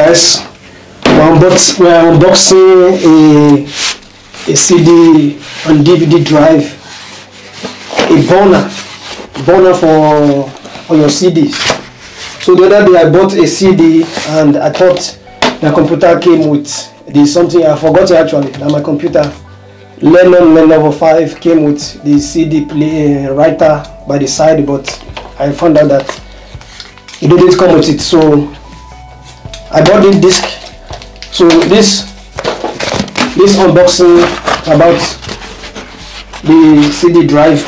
guys, we're unboxing a CD and DVD drive, a burner for your CDs. So the other day I bought a CD and I thought the computer came with something I forgot actually, that my computer Lenovo 5 came with the CD writer by the side, but I found out that it didn't come with it, so I bought this disc. So this unboxing about the CD drive,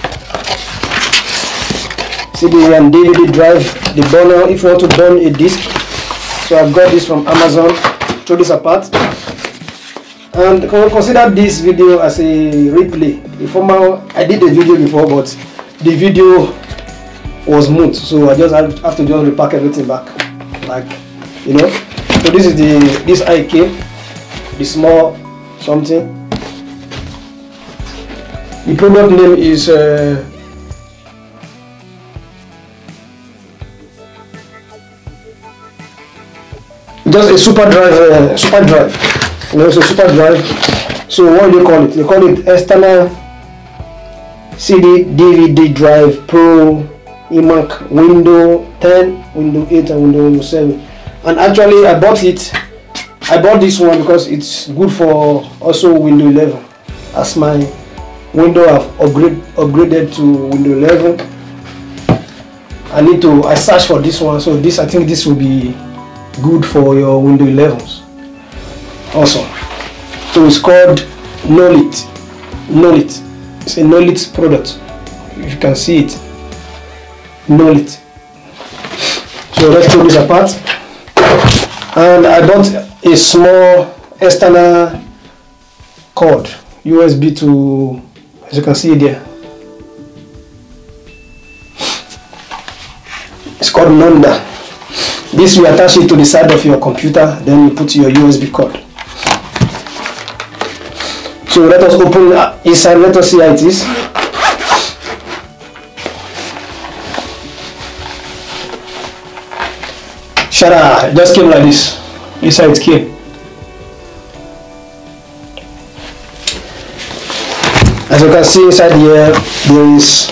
CD and DVD drive, the burner if you want to burn a disc. So I've got this from Amazon. Throw this apart and consider this video as a replay. I did a video before, but the video was smooth, so I just have to just repack everything back, like, you know. So this is this IK, the small something. The product name is just a super drive, you know. So super drive, so what do they call it? They call it external CD DVD drive Pro iMac Windows 10, Windows 8 and Windows 7. And actually I bought this one because it's good for also Windows 11, as my Windows have upgraded to Windows 11. I searched for this one, so I think this will be good for your Windows 11s also. So it's called Knowlit. It's a Knowlit product, if you can see it. Knowlit. So let's throw this apart. And I bought a small external cord, USB to, as you can see there. It's called Nonda. This you attach it to the side of your computer, then you put your USB cord. So let us open inside, let us see how it is. Shara, it just came like this. Inside it came. As you can see inside here, there is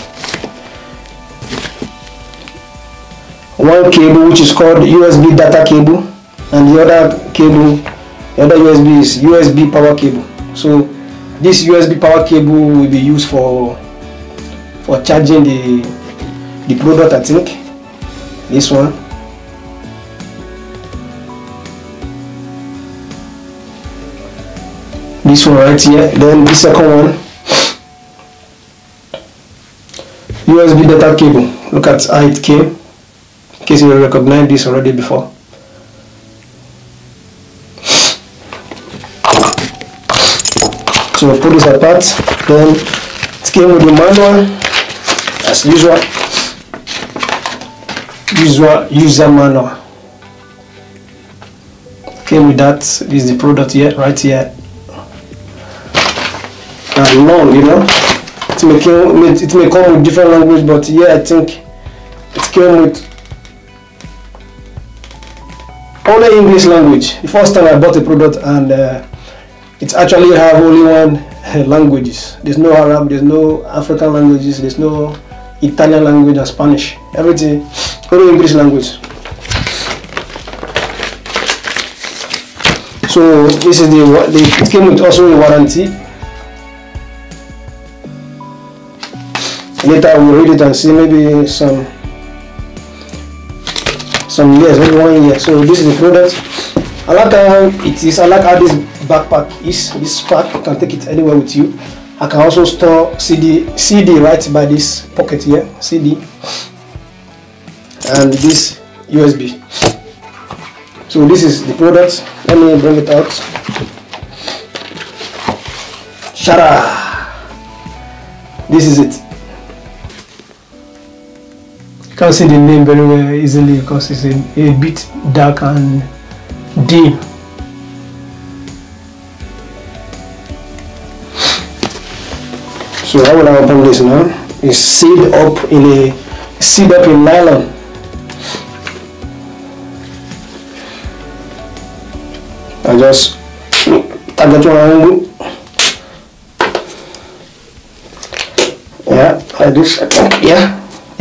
one cable which is called USB data cable, and the other cable, the other USB is USB power cable. So this USB power cable will be used for charging the product, I think. This one. This one right here. Then the second one, USB data cable. Look at how it came, in case you recognize this already before. So put this apart. Then it came with the manual, as usual. User manual. Came with that. This is the product here, right here. And long, you know. It may come with different language, but yeah, I think it came with only English language. The first time I bought a product, and it actually have only one languages. There's no Arab, there's no African languages, there's no Italian language and Spanish. Everything only English language. So this is it came with also a warranty. Later we'll read it and see maybe some years, maybe 1 year. So this is the product. I like how it is. I like how this backpack is. This pack, you can take it anywhere with you. I can also store CD right by this pocket here, CD, and this USB. So this is the product. Let me bring it out. Shara. This is it. You can't see the name very well easily because it's a bit dark and dim. So how will I open this now? It's sealed up in nylon. just target one angle. Yeah, like this. Yeah.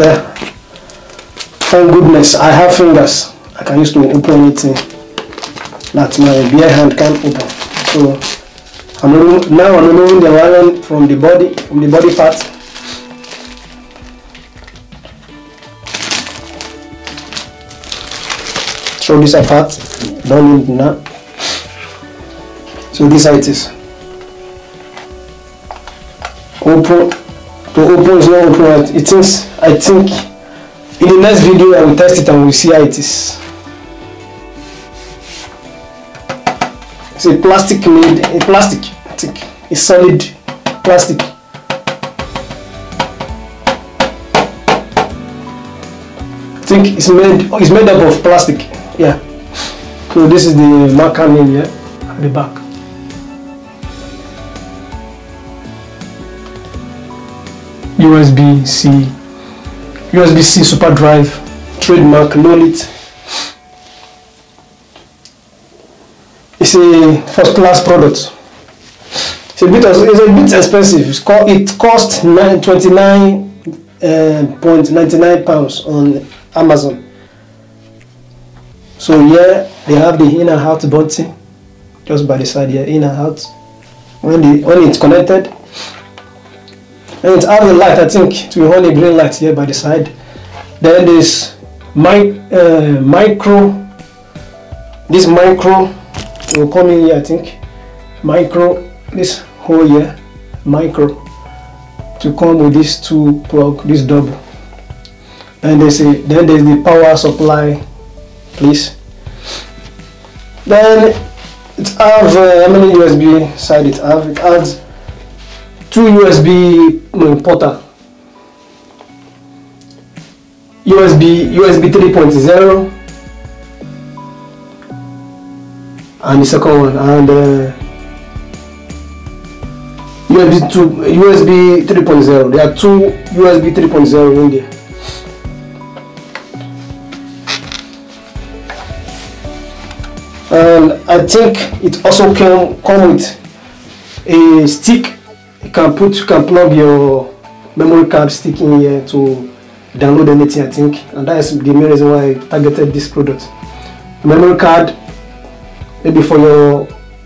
Thank goodness I have fingers. I can use to open anything that my bare hand can't open. So I'm removing the wiring from the body part. Throw this apart. Don't need that. So this is how it is. Open. To open is not open. It is. I think in the next video I will test it and we'll see how it is. It's a plastic made. I think it's solid plastic. I think it's made up of plastic. Yeah. So this is the marker name here at the back. USB-C super drive, trademark, Lolit. It's a first class product. It's a bit expensive. It cost £29.99 on Amazon. So here they have the in and out button just by the side here, in and out. When it's connected, and it has a light. I think it will hold a green light here by the side. Then there's micro. This micro will come in here. I think micro. This hole here, micro, to come with this two plug, this double. And there's the power supply, please. Then it has how many USB side it has? It has two USB porter, USB 3.0 and the second one, and USB 3.0. There are two USB 3.0 in there. And I think it also come with a stick. You can plug your memory card stick in here to download anything, I think, and that is the main reason why I targeted this product. The memory card, maybe for your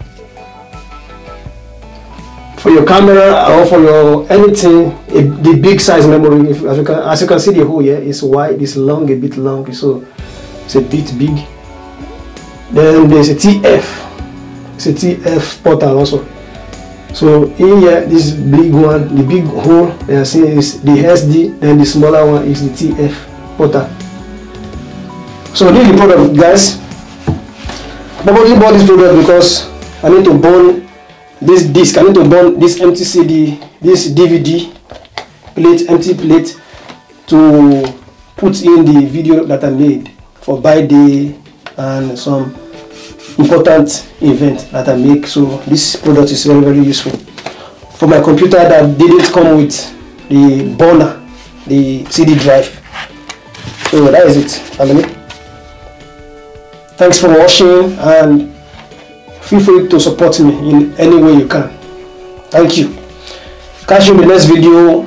camera or for your anything, the big size memory. As you can see, the hole here is wide, it's long, a bit long, so it's a bit big. Then there's a TF. It's a TF portal also. So in here, this big one, the big hole you see is the SD, then the smaller one is the TF portal. So this is the product, guys. I probably bought this product because I need to burn this disc. I need to burn this empty CD, this DVD plate, empty plate, to put in the video that I made for birthday and some important event that I make. So this product is very, very useful for my computer that didn't come with the burner, the CD drive. So that is it, family. Thanks for watching, and feel free to support me in any way you can. Thank you. Catch you in the next video.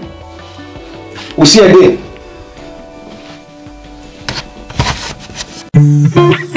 We'll see you again.